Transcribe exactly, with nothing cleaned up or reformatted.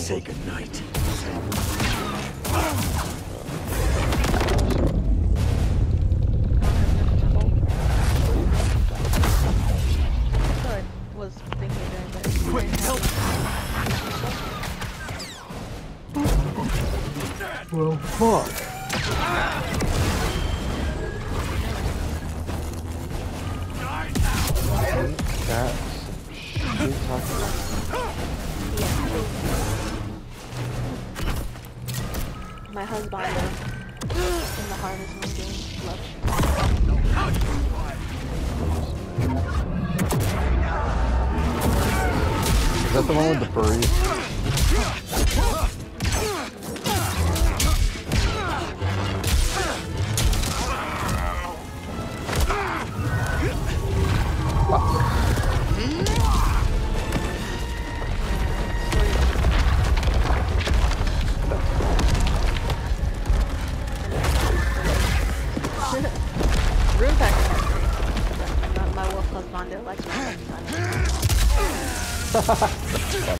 say goodnight. Was thinking that quick help. Well, fuck. That's shit talking. My husband in the Harvest Moon game. Love. Is that the one with the furries? Room pack. My wolf husband likes my